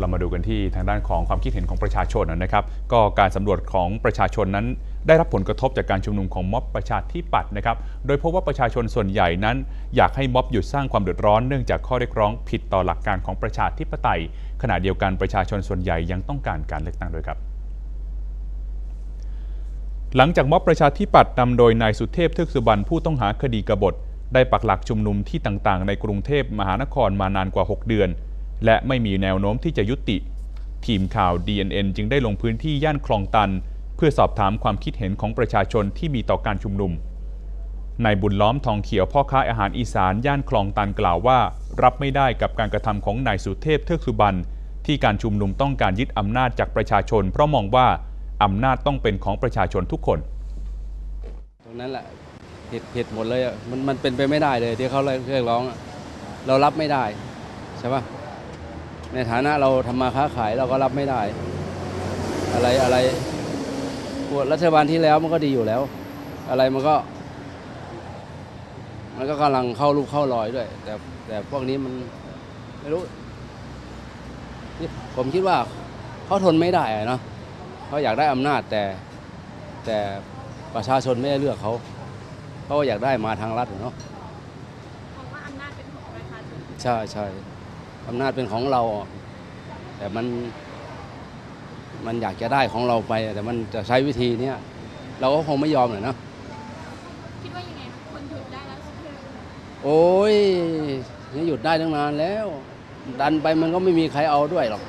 เรามาดูกันที่ทางด้านของความคิดเห็นของประชาชนนะครับก็การสำรวจของประชาชนนั้นได้รับผลกระทบจากการชุมนุมของม็อบประชาธิปัตย์นะครับโดยพบว่าประชาชนส่วนใหญ่นั้นอยากให้ม็อบหยุดสร้างความเดือดร้อนเนื่องจากข้อเรียกร้องผิดต่อหลักการของประชาธิปไตยขณะเดียวกันประชาชนส่วนใหญ่ยังต้องการการเลือกตั้งด้วยครับหลังจากม็อบประชาธิปัตย์นำโดยนายสุเทพ เทือกสุบรรณผู้ต้องหาคดีกบฏได้ปักหลักชุมนุมที่ต่างๆในกรุงเทพมหานครมานานกว่า6 เดือนและไม่มีแนวโน้มที่จะยุติทีมข่าว DNN จึงได้ลงพื้นที่ย่านคลองตันเพื่อสอบถามความคิดเห็นของประชาชนที่มีต่อการชุมนุมนายบุญล้อมทองเขียวพ่อค้าอาหารอีสานย่านคลองตันกล่าวว่ารับไม่ได้กับการกระทำของนายสุเทพ เทือกสุบรรณที่การชุมนุมต้องการยึดอำนาจจากประชาชนเพราะมองว่าอำนาจต้องเป็นของประชาชนทุกคนตรงนั้นแหละผิดหมดเลยมันเป็นไปไม่ได้เลยที่เขาเรียกร้องเรารับไม่ได้ใช่ปะในฐานะเราทำมาค้าขายเราก็รับไม่ได้อะไรรัฐบาลที่แล้วมันก็ดีอยู่แล้วอะไรมันก็กำลังเข้ารูปเข้ารอยด้วยแต่พวกนี้มันไม่รู้ผมคิดว่าเขาทนไม่ได้เนาะเขาอยากได้อำนาจแต่ประชาชนไม่ได้เลือกเขาอยากได้มาทางรัฐเนาะเพราะว่าอำนาจเป็นของประชาชนใช่อำนาจเป็นของเราแต่มันอยากจะได้ของเราไปแต่มันจะใช้วิธีนี้เราก็คงไม่ยอมเลยนะคิดว่ายังไงคนหยุดได้แล้วโอ้ยนี่หยุดได้ตั้งนานแล้วดันไปมันก็ไม่มีใครเอาด้วยหรอก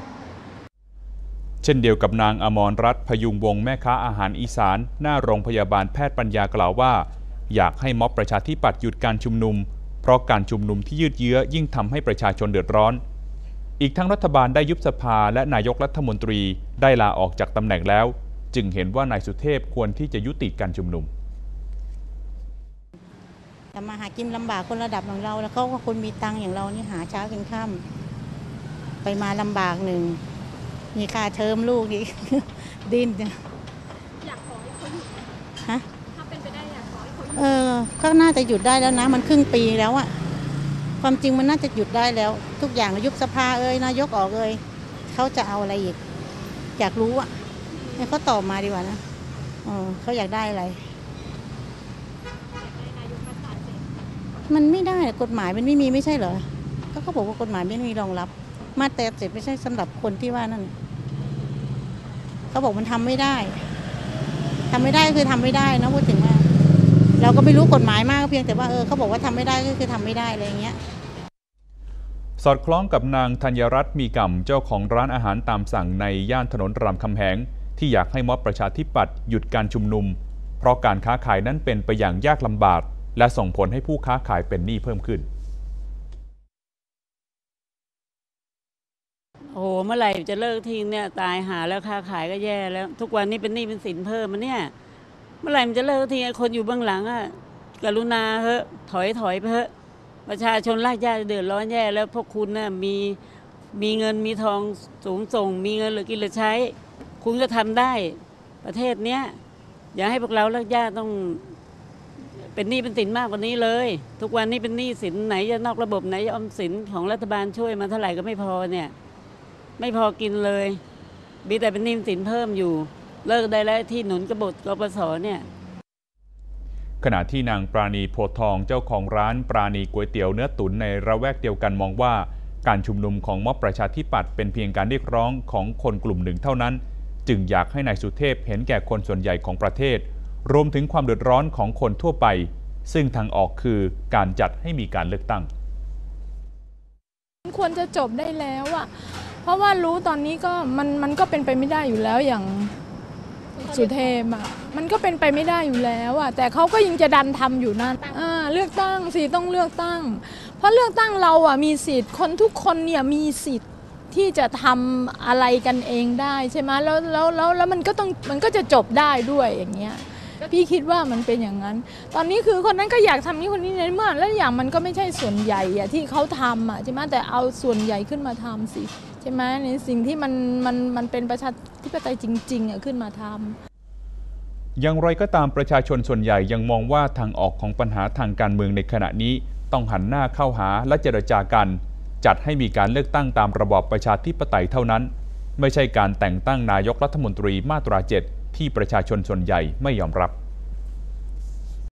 เช่นเดียวกับนางอมรรัตน์พยุงวงศ์แม่ค้าอาหารอีสานหน้าโรงพยาบาลแพทย์ปัญญากล่าวว่าอยากให้ม็อบประชาธิปัตย์หยุดการชุมนุมเพราะการชุมนุมที่ยืดเยื้อยิ่งทำให้ประชาชนเดือดร้อนอีกทั้งรัฐบาลได้ยุบสภาและนายกรัฐมนตรีได้ลาออกจากตำแหน่งแล้วจึงเห็นว่านายสุเทพควรที่จะยุติการชุมนุมแต่มาหากินลำบากคนระดับของเราแล้วเขาก็คนมีตังค์อย่างเรานี่หาเช้ากินค่ำไปมาลำบากหนึ่งมีค่าเทอมลูกนี่ ดิ้นอยากขอให้เขาหยุดฮะถ้าเป็นไปได้อยากขอให้เขาหยุดก็น่าจะหยุดได้แล้วนะมันครึ่งปีแล้วอะความจริงมันน่าจะหยุดได้แล้วทุกอย่างยุบสภานายกออกเขาจะเอาอะไรอีกอยากรู้อะให้เขาตอบมาดีกว่านะเขาอยากได้อะไรมันไม่ได้กฎหมายมันไม่มีไม่ใช่เหรอก็เขาบอกว่ากฎหมายไม่มีรองรับมาตรา7ไม่ใช่สำหรับคนที่ว่านั่นเขาบอกมันทำไม่ได้คือทำไม่ได้นะพูดถึงว่าเราก็ไม่รู้กฎหมายมากเพียงแต่ว่าเขาบอกว่าทำไม่ได้ก็คือทำไม่ได้อะไรอย่างเงี้ยสอดคล้องกับนางธัญรัตน์มีก่ำเจ้าของร้านอาหารตามสั่งในย่านถนนรามคำแหงที่อยากให้ม็อบประชาธิปัตย์หยุดการชุมนุมเพราะการค้าขายนั้นเป็นไปอย่างยากลำบากและส่งผลให้ผู้ค้าขายเป็นหนี้เพิ่มขึ้นโอ้เมื่อไหร่จะเลิกทีเนี่ยตายหาแล้วค้าขายก็แย่แล้วทุกวันนี้เป็นหนี้เป็นสินเพิ่มมันเนี่ยเมื่อไหร่มันจะเลิกทีคนอยู่เบื้องหลังกรุณาเถอะถอยไปเถอะประชาชนรากหญ้าเดือดร้อนแย่แล้วพวกคุณน่ะมีเงินมีทองสูงส่งมีเงินเหลือกินเหลือใช้คุณก็ทำได้ประเทศเนี้ยอย่าให้พวกเรารากหญ้าต้องเป็นหนี้เป็นสินมากกว่านี้เลยทุกวันนี้เป็นหนี้สินไหนจะนอกระบบไหนจะออมสินของรัฐบาลช่วยมาเท่าไหร่ก็ไม่พอเนี่ยไม่พอกินเลยมีแต่เป็นหนี้เป็นสินเพิ่มอยู่เลิกได้แล้วที่หนุนกบฏกปสเนี่ยขณะที่นางปราณีโพธิ์ทองเจ้าของร้านปราณีก๋วยเตี๋ยวเนื้อตุ๋นในระแวกเดียวกันมองว่าการชุมนุมของม็อบประชาธิปัตย์เป็นเพียงการเรียกร้องของคนกลุ่มหนึ่งเท่านั้นจึงอยากให้นายสุเทพเห็นแก่คนส่วนใหญ่ของประเทศรวมถึงความเดือดร้อนของคนทั่วไปซึ่งทางออกคือการจัดให้มีการเลือกตั้งควรจะจบได้แล้วเพราะว่ารู้ตอนนี้ก็มันก็เป็นไปไม่ได้อยู่แล้วอย่างสุเทพมันก็เป็นไปไม่ได้อยู่แล้วแต่เขาก็ยังจะดันทำอยู่นั่นเลือกตั้งสิต้องเลือกตั้งเพราะเลือกตั้งเรามีสิทธิ์คนทุกคนเนี่ยมีสิทธิ์ที่จะทำอะไรกันเองได้ใช่ไหมแล้วมันก็จะจบได้ด้วยอย่างเงี้ยพี่คิดว่ามันเป็นอย่างนั้นตอนนี้คือคนนั้นก็อยากทำนี้คนนี้ในเมื่อแล้วอย่างมันก็ไม่ใช่ส่วนใหญ่ที่เขาทำใช่ไหมแต่เอาส่วนใหญ่ขึ้นมาทำสิใช่ไหมในสิ่งที่มันเป็นประชาธิปไตยจริงๆขึ้นมาทำอย่างไรก็ตามประชาชนส่วนใหญ่ยังมองว่าทางออกของปัญหาทางการเมืองในขณะนี้ต้องหันหน้าเข้าหาและเจรจากันจัดให้มีการเลือกตั้งตามระบอบประชาธิปไตยเท่านั้นไม่ใช่การแต่งตั้งนายกรัฐมนตรีมาตรา 7 ที่ประชาชนส่วนใหญ่ไม่ยอมรับ